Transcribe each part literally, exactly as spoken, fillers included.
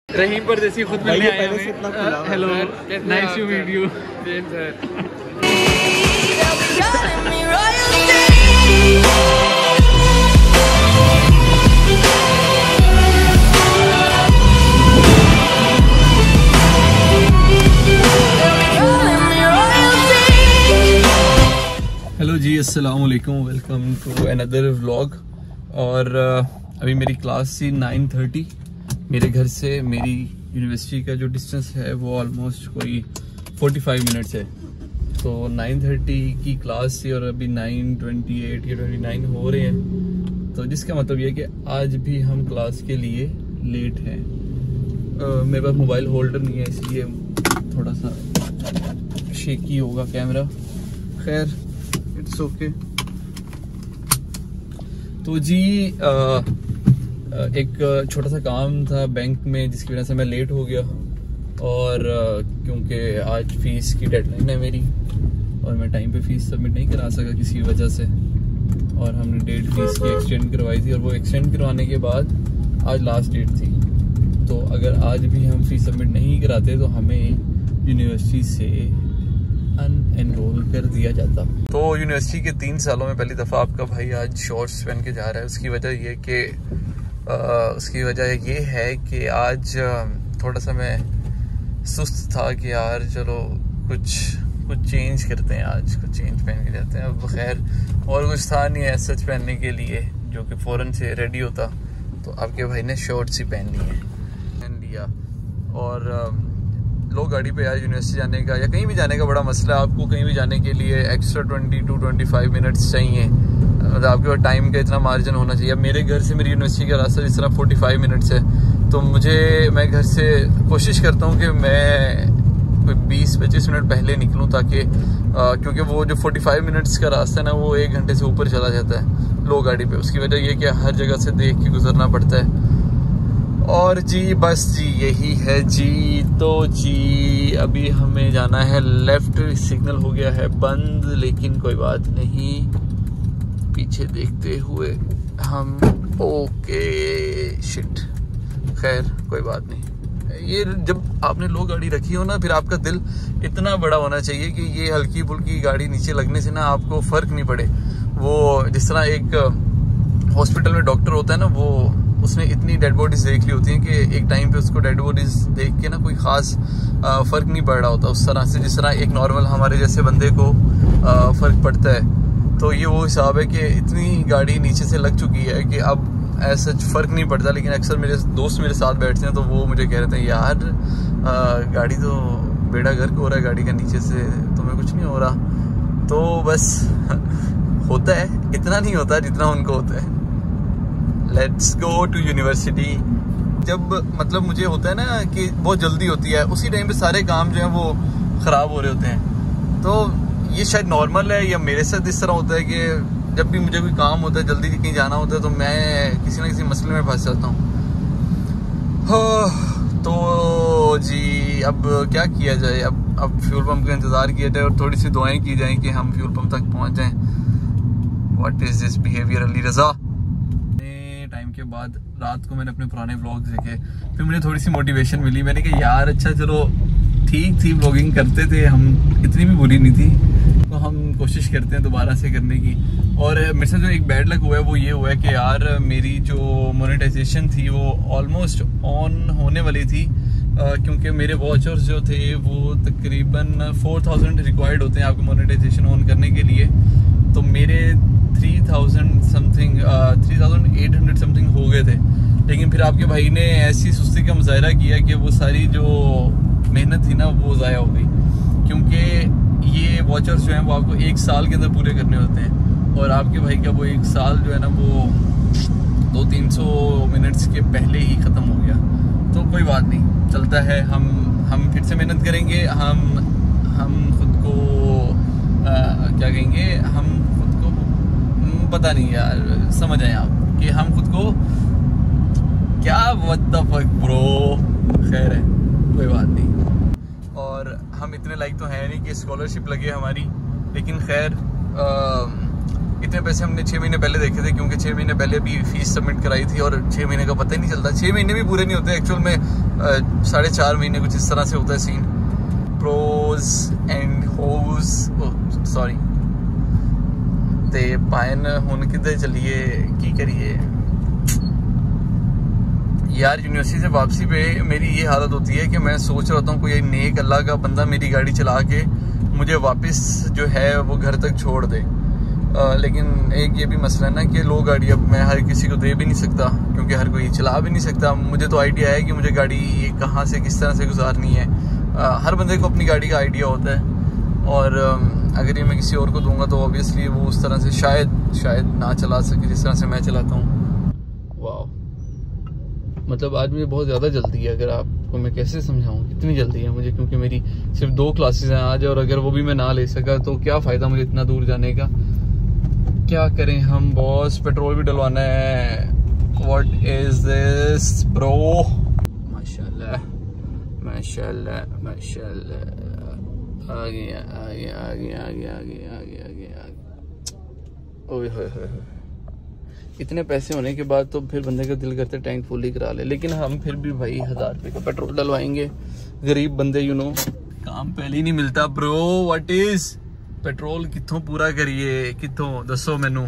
रहीम परदेसी खुद मिलने आए हमें। Hello, nice to meet you. Hello जी, अस्सलाम वालेकुम, वेलकम टू अनदर व्लॉग। और अभी मेरी क्लास थी नाइन थर्टी। मेरे घर से मेरी यूनिवर्सिटी का जो डिस्टेंस है वो ऑलमोस्ट कोई पैंतालीस मिनट्स है। तो नाइन थर्टी की क्लास थी और अभी नाइन ट्वेंटी एट या ट्वेंटी नाइन हो रहे हैं। तो जिसका मतलब ये है कि आज भी हम क्लास के लिए लेट हैं। uh, मेरे पास मोबाइल होल्डर नहीं है, इसलिए थोड़ा सा शेकी होगा कैमरा। खैर, इट्स ओके। तो जी आ, एक छोटा सा काम था बैंक में जिसकी वजह से मैं लेट हो गया। और क्योंकि आज फीस की डेडलाइन है मेरी और मैं टाइम पे फीस सबमिट नहीं करा सका किसी वजह से, और हमने डेट फीस की एक्सटेंड करवाई थी और वो एक्सटेंड करवाने के बाद आज लास्ट डेट थी। तो अगर आज भी हम फीस सबमिट नहीं कराते तो हमें यूनिवर्सिटी से अनएनरोल कर दिया जाता। तो यूनिवर्सिटी के तीन सालों में पहली दफ़ा आपका भाई आज शॉर्ट्स पहन के जा रहा है। उसकी वजह ये कि उसकी वजह ये है कि आज थोड़ा सा मैं सुस्त था कि यार चलो कुछ कुछ चेंज करते हैं, आज कुछ चेंज पहन के जाते हैं। अब खैर और कुछ था नहीं है सच पहनने के लिए जो कि फ़ौरन से रेडी होता, तो आपके भाई ने शॉर्ट्स ही पहन ली है पहन लिया। और लोग गाड़ी पे यार यूनिवर्सिटी जाने का या कहीं भी जाने का बड़ा मसला है। आपको कहीं भी जाने के लिए extra twenty two twenty five minutes चाहिए, मतलब आपके पास टाइम का इतना मार्जिन होना चाहिए। अब मेरे घर से मेरी यूनिवर्सिटी का रास्ता जिस तरह फोर्टी फाइव मिनट्स है, तो मुझे मैं घर से कोशिश करता हूँ कि मैं कोई बीस पच्चीस मिनट पहले निकलूँ, ताकि क्योंकि वो जो फोर्टी फाइव मिनट्स का रास्ता है ना वो एक घंटे से ऊपर चला जाता है लो गाड़ी पे। उसकी वजह ये कि हर जगह से देख के गुजरना पड़ता है। और जी बस जी यही है जी। तो जी अभी हमें जाना है लेफ्ट, सिग्नल हो गया है बंद, लेकिन कोई बात नहीं, पीछे देखते हुए हम ओके। शिट, खैर कोई बात नहीं। ये जब आपने लो गाड़ी रखी हो ना, फिर आपका दिल इतना बड़ा होना चाहिए कि ये हल्की फुल्की गाड़ी नीचे लगने से ना आपको फर्क नहीं पड़े। वो जिस तरह एक हॉस्पिटल में डॉक्टर होता है ना, वो उसने इतनी डेड बॉडीज देख ली होती हैं कि एक टाइम पे उसको डेड बॉडीज देख के ना कोई खास फर्क नहीं पड़ रहा होता उस तरह से, जिस तरह एक नॉर्मल हमारे जैसे बंदे को आ, फर्क पड़ता है। तो ये वो हिसाब है कि इतनी गाड़ी नीचे से लग चुकी है कि अब ऐसा फर्क नहीं पड़ता। लेकिन अक्सर मेरे दोस्त मेरे साथ बैठते हैं तो वो मुझे कह रहे थे यार आ, गाड़ी तो बेड़ा गर्क हो रहा है गाड़ी का नीचे से, तुम्हें कुछ नहीं हो रहा। तो बस होता है, इतना नहीं होता जितना उनको होता है। Let's go to university. जब मतलब मुझे होता है ना कि बहुत जल्दी होती है, उसी टाइम पे सारे काम जो है वो ख़राब हो रहे होते हैं। तो ये शायद नॉर्मल है या मेरे साथ इस तरह होता है कि जब भी मुझे कोई काम होता है, जल्दी कहीं जाना होता है, तो मैं किसी ना किसी मसले में फंस जाता हूँ। तो जी अब क्या किया जाए, अब अब फ्यूल पंप का इंतज़ार किया जाए और थोड़ी सी दुआएं की जाएं कि हम फ्यूल पंप तक पहुँच जाएं। What is this behaviour Ali Raza. Time के बाद रात को मैंने अपने पुराने व्लॉग्स देखे, फिर मुझे थोड़ी सी मोटिवेशन मिली। मैंने कहा यार अच्छा चलो ठीक थी, व्लॉगिंग करते थे हम, इतनी भी बुरी नहीं थी, तो हम कोशिश करते हैं दोबारा से करने की। और मेरे साथ जो एक बैड लक हुआ है वो ये हुआ है कि यार मेरी जो मोनेटाइजेशन थी वो ऑलमोस्ट ऑन होने वाली थी, क्योंकि मेरे वॉचर्स जो थे वो तकरीबन फोर थाउजेंड रिक्वायर्ड होते हैं आपको मोनेटाइजेशन ऑन करने के लिए। तो मेरे three thousand something three thousand eight hundred something हो गए थे। लेकिन फिर आपके भाई ने ऐसी सुस्ती का मुजाहरा किया कि वो सारी जो मेहनत थी ना वो ज़ाया हो गई, क्योंकि ये वॉचर्स जो हैं वो आपको एक साल के अंदर पूरे करने होते हैं, और आपके भाई का वो एक साल जो है ना वो दो तीन सौ मिनट्स के पहले ही ख़त्म हो गया। तो कोई बात नहीं, चलता है। हम हम फिर से मेहनत करेंगे। हम हम खुद को आ, क्या कहेंगे, हम खुद को पता नहीं यार, समझ आए आप कि हम खुद को क्या व्हाट द फक ब्रो। खैर है, कोई बात नहीं। और हम इतने लाइक तो हैं नहीं कि स्कॉलरशिप लगे हमारी, लेकिन खैर इतने पैसे हमने छः महीने पहले देखे थे, क्योंकि छः महीने पहले भी फीस सबमिट कराई थी और छः महीने का पता ही नहीं चलता। छः महीने भी पूरे नहीं होते एक्चुअल में। साढ़े चार महीने कुछ इस तरह से होता है सीन। प्रोज एंड होज सॉरी ते पायन हुन किधर चलिए की करिए यार। यूनिवर्सिटी से वापसी पे मेरी ये हालत होती है कि मैं सोच रहा हूँ कोई नेक अल्लाह का बंदा मेरी गाड़ी चला के मुझे वापस जो है वो घर तक छोड़ दे। आ, लेकिन एक ये भी मसला है ना कि लो गाड़ी अब मैं हर किसी को दे भी नहीं सकता क्योंकि हर कोई चला भी नहीं सकता। मुझे तो आइडिया है कि मुझे गाड़ी कहाँ से किस तरह से गुजारनी है। आ, हर बंदे को अपनी गाड़ी का आइडिया होता है और आ, अगर ये मैं किसी और को दूंगा तो ऑब्वियसली वो उस तरह से शायद शायद ना चला सके जिस तरह से मैं चलाता हूँ। वाह, मतलब आज मुझे बहुत ज़्यादा जल्दी है। अगर आपको मैं कैसे समझाऊँ कितनी जल्दी है मुझे, क्योंकि मेरी सिर्फ दो क्लासेस हैं आज और अगर वो भी मैं ना ले सका तो क्या फ़ायदा मुझे इतना दूर जाने का। क्या करें हम बॉस, पेट्रोल भी डलवाना है। What is this bro. माशाल्लाह माशाल्लाह माशाल्लाह। आ गया आ गया आ गया आ गया आ गया आ गया आ गया आ गया। ओए होए होए, इतने पैसे होने के बाद तो फिर बंदे का दिल करता है टैंक फुल ही करा ले, लेकिन हम फिर भी भाई हजार रुपये का पेट्रोल डलवाएंगे। गरीब बंदे यू नो, काम पहले ही नहीं मिलता ब्रो। व्हाट इज पेट्रोल कितों पूरा करिए कितों दसो मैनू।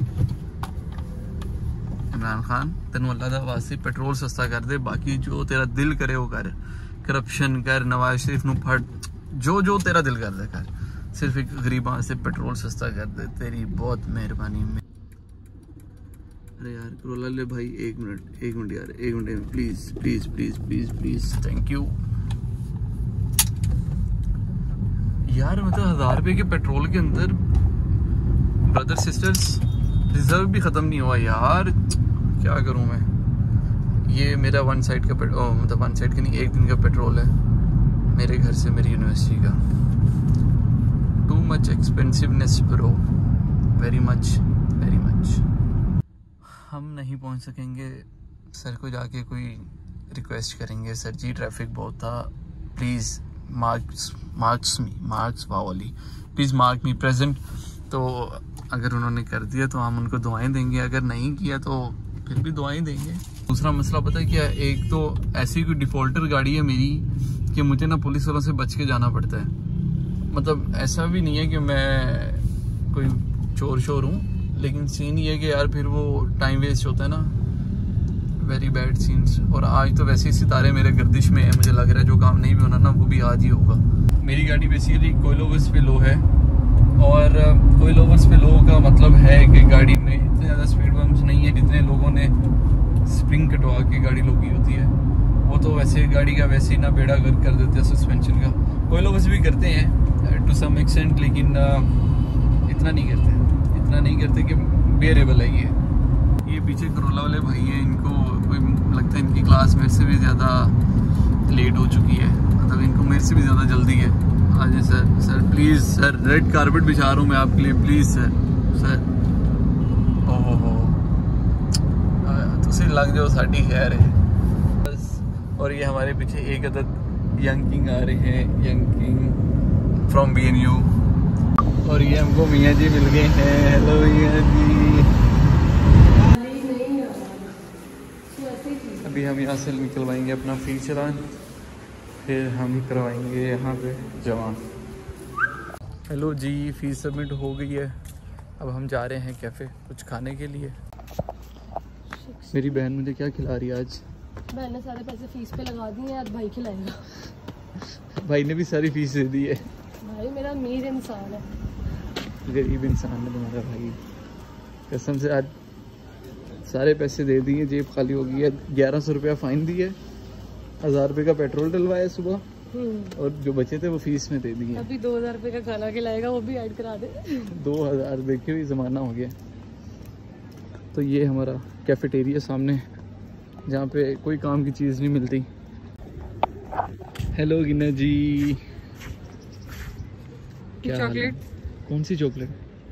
इमरान खान तेन अल्लाह दा वास्ते पेट्रोल सस्ता कर दे, बाकी जो तेरा दिल करे वो कर। करप्शन कर, नवाज शरीफ नू फट, जो जो तेरा दिल कर दे कर, सिर्फ एक गरीबां से पेट्रोल सस्ता कर दे, तेरी बहुत मेहरबानी। अरे यार करोला ले भाई, एक मिनट एक मिनट यार एक minute please please please please please thank you यार। मतलब हजार रुपए के पेट्रोल के अंदर ब्रदर सिस्टर्स रिजर्व भी खत्म नहीं हुआ यार, क्या करूं मैं। ये मेरा वन साइड का पेट्रोल, मतलब वन साइड का नहीं, एक दिन का पेट्रोल है मेरे घर से मेरी यूनिवर्सिटी का। Too much expensiveness bro, very much very much. हम नहीं पहुंच सकेंगे, सर को जाके कोई रिक्वेस्ट करेंगे, सर जी ट्रैफिक बहुत था, please marks marks me marks वाली प्लीज़ मार्क मी प्रेजेंट। तो अगर उन्होंने कर दिया तो हम उनको दुआएं देंगे, अगर नहीं किया तो फिर भी दुआएं देंगे। दूसरा मसला पता है क्या, एक तो ऐसी कोई डिफ़ॉल्टर गाड़ी है मेरी कि मुझे ना पुलिस वालों से बच के जाना पड़ता है। मतलब ऐसा भी नहीं है कि मैं कोई चोर शोर हूँ, लेकिन सीन ये है कि यार फिर वो टाइम वेस्ट होता है ना, वेरी बैड सीन्स। और आज तो वैसे ही सितारे मेरे गर्दिश में है, मुझे लग रहा है जो काम नहीं भी होना ना वो भी आज ही होगा। मेरी गाड़ी बेसिकली कोई लोवर्स पे लो है, और कोई लोवर्स पे लो का मतलब है कि गाड़ी में इतने ज़्यादा स्पीड बम्स नहीं है जितने लोगों ने स्प्रिंग कटवा के गाड़ी लोगी होती है। वो तो वैसे गाड़ी का वैसे ही ना बेड़ा गर्क कर देते हैं सस्पेंशन का। कोई लोवर्स भी करते हैं टू सम एक्सटेंट, लेकिन इतना नहीं करते इतना नहीं करते कि बेरेबल है ये। ये पीछे करोला वाले भाई हैं, इनको कोई लगता है इनकी क्लास मेरे से भी ज़्यादा लेट हो चुकी है, मतलब इनको मेरे से भी ज़्यादा जल्दी है। आज sir sir please sir, red carpet बिछा रहा हूँ मैं आपके लिए, प्लीज़ सर सर। ओहो हो तुसी लग जाओ, साड़ी खैर है बस। और ये हमारे पीछे एक अदद यंग किंग आ रहे हैं, young king from B N U. और ये हमको मियाँ जी मिल गए हैं। हेलो मियाँ जी। अभी हम यहाँ से निकलवाएंगे अपना फी चलान, फिर हम करवाएंगे यहाँ पे जमा। हेलो जी, फीस सबमिट हो गई है। अब हम जा रहे हैं कैफ़े कुछ खाने के लिए। मेरी बहन मुझे क्या खिला रही है आज? बहन ने सारे पैसे फीस पे लगा दिए, आज भाई खिलाएगा। भाई ने भी सारी फीस दे दी है। भाई मेरा अमीर इंसान है। गरीब इंसान है तुम्हारा भाई, कसम से। आज सारे पैसे दे दिए, जेब खाली हो गई है। ग्यारह सौ रुपया फ़ाइन दिया है, हज़ार रुपये का पेट्रोल डलवाया सुबह, और जो बचे थे वो फीस में दे दिए। अभी दो हज़ार रुपये का खाना खिलाएगा, वो भी ऐड करा दे। दो हज़ार देखे हुए ज़माना हो गया। तो ये हमारा कैफेटेरिया सामने, जहाँ पे कोई काम की चीज़ नहीं मिलती। हेलो गिना जी, क्या चॉकलेट? कौन सी चॉकलेट?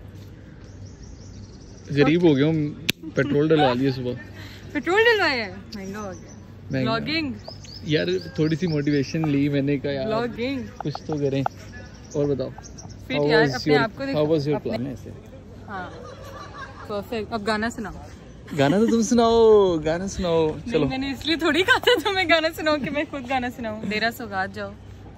गरीब हो गया हूँ, पेट्रोल डलवा लिया सुबह। पेट्रोल डलवाया है, महंगा हो गया। ब्लॉगिंग यार, थोड़ी सी मोटिवेशन ली मैंने कहा यार ब्लॉगिंग कुछ तो करें। और बताओ फिर यार अपने आप को हाउ वाज योर प्लान? ऐसे हाँ परफेक्ट। अब गाना सुनाओ। गाना तो तुम सुनाओ, गाना सुनाओ। चलो मैंने इसलिए थोड़ी कहा था तुम्हें गाना सुनाओ कि मैं खुद गाना सुनाऊं। डेरा सौगात जाओ,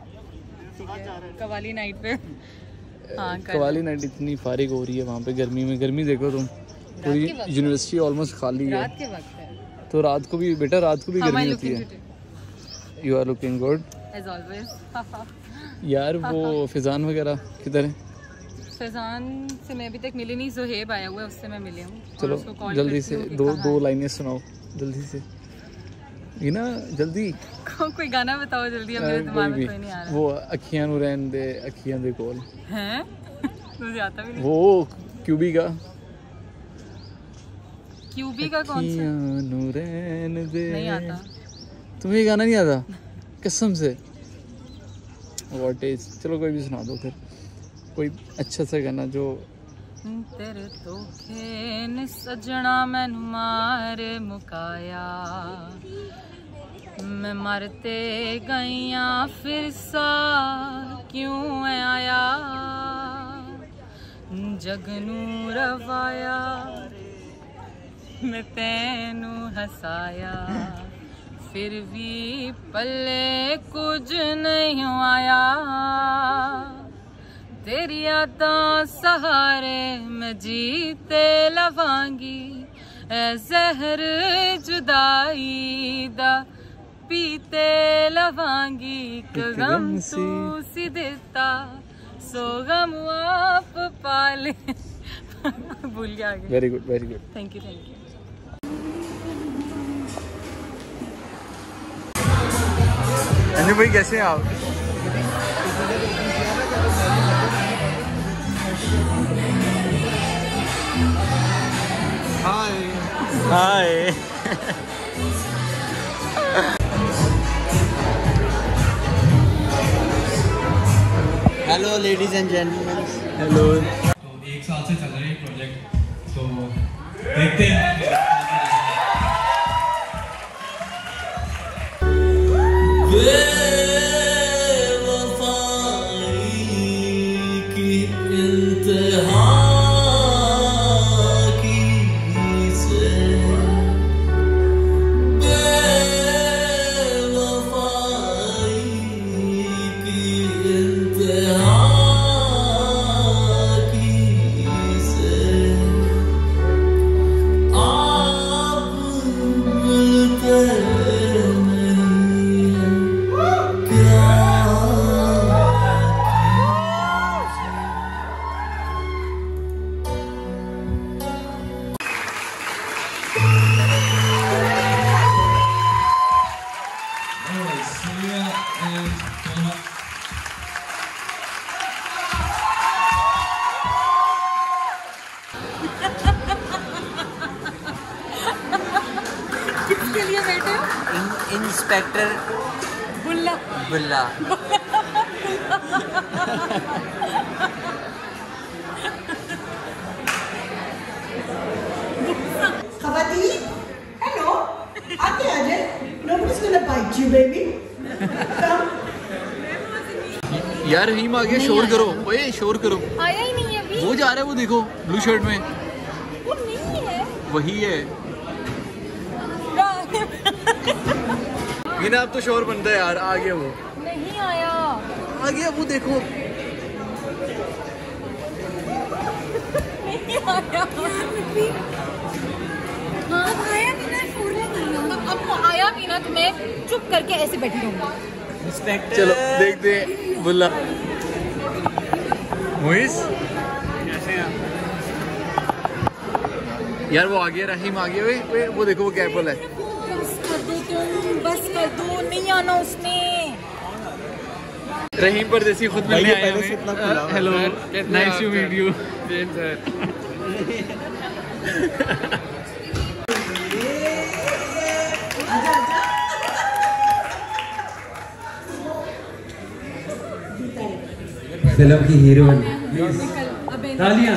कवाली नाइट पे। हाँ, कवाली नाइट इतनी फारिग हो रही है वहाँ पे गर्मी में। गर्मी देखो तुम, पूरी यूनिवर्सिटी ऑलमोस्ट खाली है। रात के वक्त है तो रात को भी बेटा, रात को भी गर्मी होती है। You are looking good as always. यार वो फिजान वगैरह किधर है? फैजान से मैं अभी तक मिली नहीं, ज़ुहैब आया हुआ है, उससे मैं मिली हूँ। चलो जल्दी से दो दो लाइनें सुनाओ जल्दी से, ये ना जल्दी। कोई गाना बताओ जल्दी, अब मेरे दिमाग में कोई नहीं आ रहा। वो अखियां नू रहन दे, अखियां दे कोल हैं? मुझे आता भी नहीं। वो क्यूबी का, क्यूबी का कौन सा? अखियां नू रहन दे। नहीं आता। तुम्हें ये गाना नहीं आता कसम से? व्हाट इज, चलो कोई भी सुना दो फिर, कोई अच्छा सा गाना जो। तेरे धोखे ने सजना मैनू मारे मुकाया, मैं मरते गईया फिर सा क्यों आया, जगनू रवाया मैं तेनू हसाया, फिर भी पल्ले कुछ नहीं आया, तेरी यादां सहारे मैं जीते लवांगी, ऐ जहर जुदाई दा पीते लवांगी, गम तू सी देता सो गम आप पाले। भूल गया आगे। Very good very good, thank you thank you. Anju भाई कैसे हैं आप? Hi hi. Hello ladies and gentleman. Hello. तो एक साल से चल रहा है प्रोजेक्ट, तो देखते हैं। किसके लिए बैठे हो? Inspector Bulla Bulla. Khabati, hello. आते आ जाए. Nobody's gonna bite you, baby. Come. यार रहीम आ गया, शोर करो, ओए शोर करो। आया ही नहीं है अभी। वो जा रहा है, वो देखो ब्लू शर्ट में। वो नहीं है। वही है। ये ना अब तो शोर बनता है यार। आ गया वो। नहीं आया। आ गया वो देखो। नहीं आया। हाँ आया भी ना, शोर नहीं आया। अब वो आया भी ना तो मैं चुप करके ऐसे बैठी रहूँगी। इंस्पेक्टर। चलो देखते हैं बुल्ला। मुइस कैसे हैं? यार वो आ गया, रहीम आ गया। वे, वे वो देखो वो कैपल है। बस कर दो तुम, बस कर दो, नहीं आना उसमें। रहीम परदेसी खुद मिलने आया पहले से इतना खुला हुआ है। Hello, nice to meet you. Film की हीरोइन, तालियां।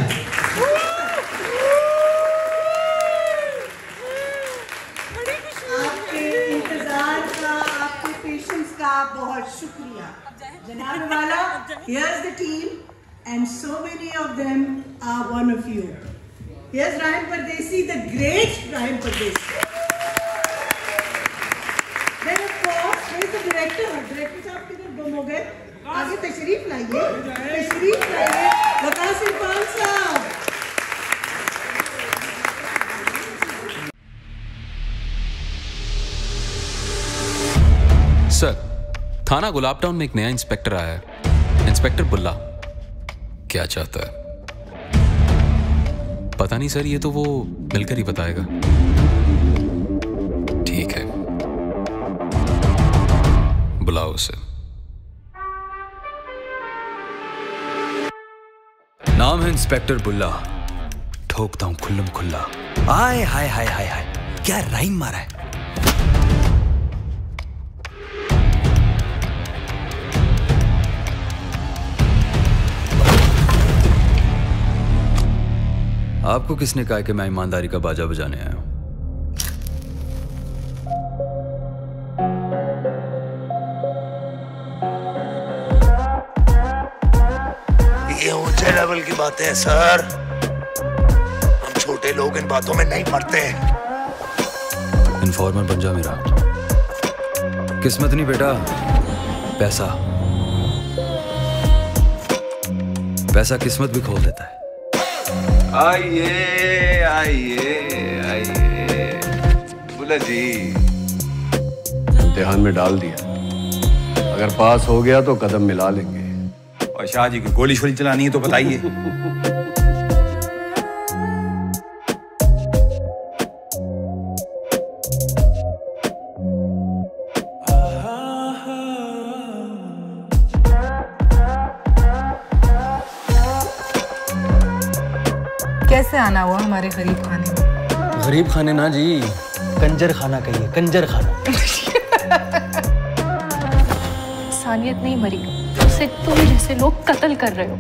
आपके इंतजार का, आपके पेशेंस का बहुत शुक्रिया जनाब वाला। Here's the team and so many of them are one of you. Here's Rahim Pardesi, the great Rahim Pardesi. Then of course, here is the director. Director साहब किधर गुम हो गए? आगे तशरीफ लाइए, तशरीफ लाइए, वकास इरफान साहब. सर, थाना गुलाब टाउन में एक नया इंस्पेक्टर आया है, इंस्पेक्टर बुल्ला. क्या चाहता है पता नहीं सर, ये तो वो मिलकर ही बताएगा. ठीक है, बुलाओ उसे. नाम है इंस्पेक्टर बुल्ला, ठोकता हूं खुल्लम खुल्ला. हाय हाय हाय हाय हाय, क्या राइम मारा है. आपको किसने कहा कि मैं ईमानदारी का बाजा बजाने आया हूं? ये ऊंचे लेवल की बातें हैं सर, हम छोटे लोग इन बातों में नहीं पड़ते. इन्फॉर्मर बन जा मेरा. किस्मत नहीं बेटा, पैसा. पैसा किस्मत भी खोल देता है. आइए आइए आइए बुल्ला जी, इम्तिहान में डाल दिया, अगर पास हो गया तो कदम मिला लेंगे. और शाह जी की गोली शोली चलानी है तो बताइए. कैसे आना हुआ हमारे गरीब खाने में? गरीब खाने ना जी, कंजर खाना कहिए, कंजर खाना. इंसानियत नहीं मरी, उसे तुम जैसे लोग कत्ल कर रहे हो.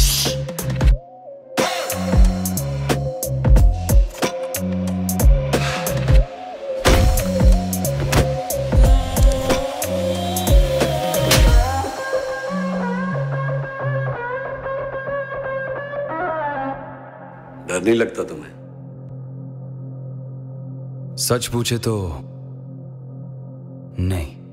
डर नहीं लगता तुम्हें? सच पूछे तो नहीं.